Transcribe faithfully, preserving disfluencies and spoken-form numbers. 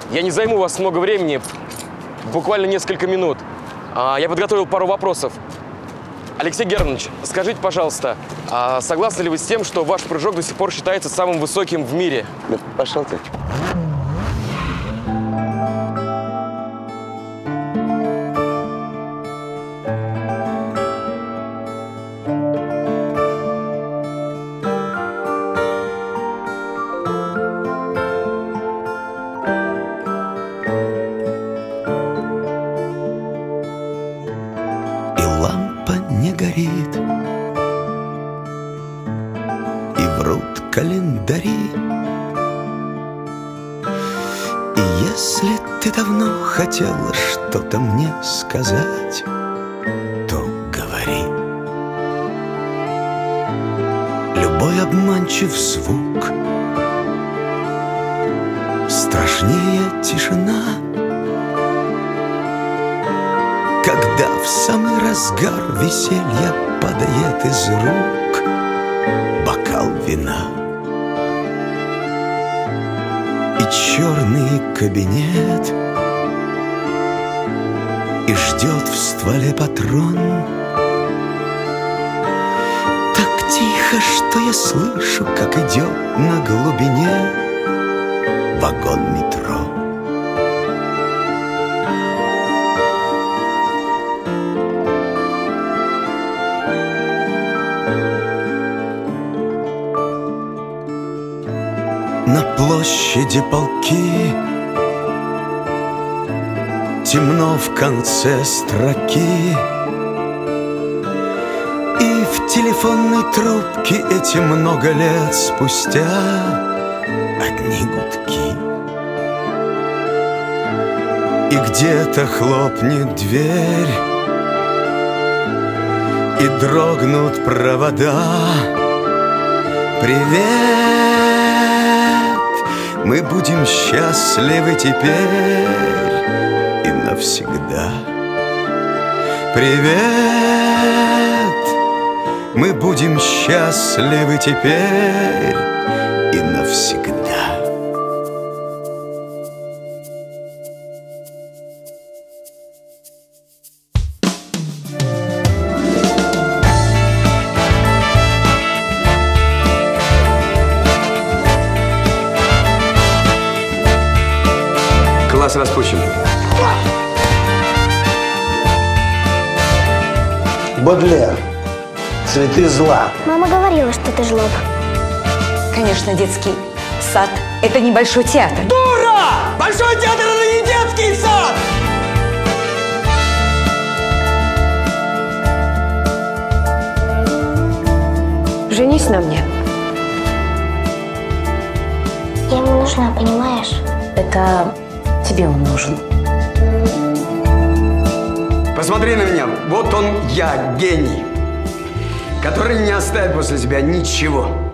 Я не займу у вас много времени, буквально несколько минут. А, я подготовил пару вопросов. Алексей Германович, скажите, пожалуйста, а согласны ли вы с тем, что ваш прыжок до сих пор считается самым высоким в мире? Да пошел ты. горит, и врут календари. И если ты давно хотела что-то мне сказать, то говори. Любой обманчив звук страшнее тишина, когда в самый разгар веселья падает из рук бокал вина. И черный кабинет, и ждет в стволе патрон. Так тихо, что я слышу, как идет на глубине вагон метро. На площади полки, темно в конце строки, и в телефонной трубке эти много лет спустя одни гудки. И где-то хлопнет дверь, и дрогнут провода. Привет! Мы будем счастливы теперь и навсегда. Привет! Мы будем счастливы теперь и навсегда. Класс распущен. Бодлер. Цветы зла. Мама говорила, что ты жлоб. Конечно, детский сад – это небольшой театр. Дура! Большой театр – это не детский сад! Женись на мне. Я ему нужна, понимаешь? Это тебе он нужен. Посмотри на меня. Вот он, я, гений, который не оставит после себя ничего.